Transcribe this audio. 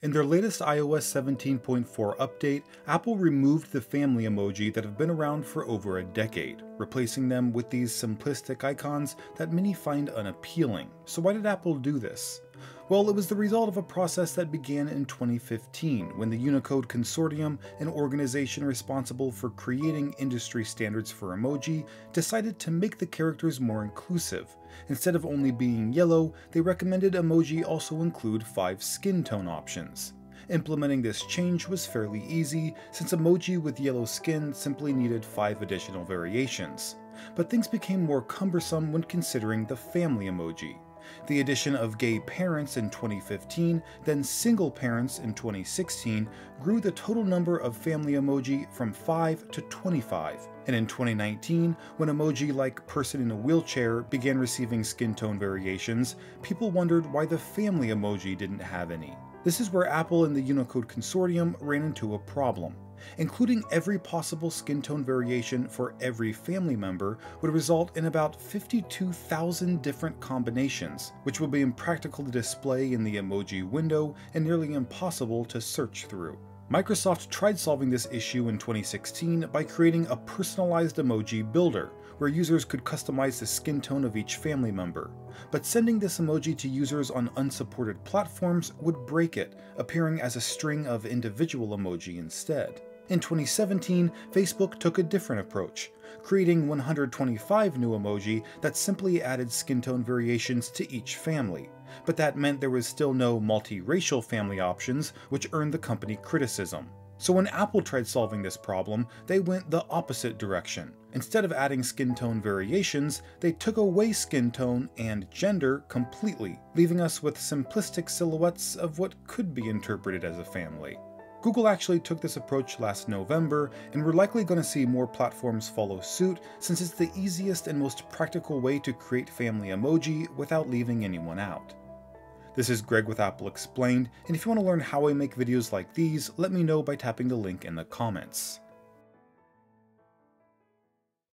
In their latest iOS 17.4 update, Apple removed the family emoji that have been around for over a decade, replacing them with these simplistic icons that many find unappealing. So why did Apple do this? Well, it was the result of a process that began in 2015 when the Unicode consortium, an organization responsible for creating industry standards for emoji, decided to make the characters more inclusive. Instead of only being yellow, they recommended emoji also include 5 skin tone options. Implementing this change was fairly easy, since emoji with yellow skin simply needed 5 additional variations. But things became more cumbersome when considering the family emoji. The addition of gay parents in 2015, then single parents in 2016, grew the total number of family emoji from 5 to 25. And in 2019, when emoji like person in a wheelchair began receiving skin tone variations, people wondered why the family emoji didn't have any. This is where Apple and the Unicode consortium ran into a problem. Including every possible skin tone variation for every family member would result in about 52,000 different combinations, which would be impractical to display in the emoji window and nearly impossible to search through. Microsoft tried solving this issue in 2016 by creating a personalized emoji builder, where users could customize the skin tone of each family member. But sending this emoji to users on unsupported platforms would break it, appearing as a string of individual emoji instead. In 2017, Facebook took a different approach, creating 125 new emoji that simply added skin tone variations to each family. But that meant there was still no multiracial family options, which earned the company criticism. So when Apple tried solving this problem, they went the opposite direction. Instead of adding skin tone variations, they took away skin tone and gender completely, leaving us with simplistic silhouettes of what could be interpreted as a family. Google actually took this approach last November, and we're likely going to see more platforms follow suit, since it's the easiest and most practical way to create family emoji without leaving anyone out. This is Greg with Apple Explained, and if you want to learn how I make videos like these, let me know by tapping the link in the comments.